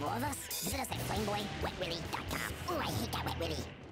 more of us? Visit us at FlameboyWetWilly.com. Ooh, I hate that Wet Willy.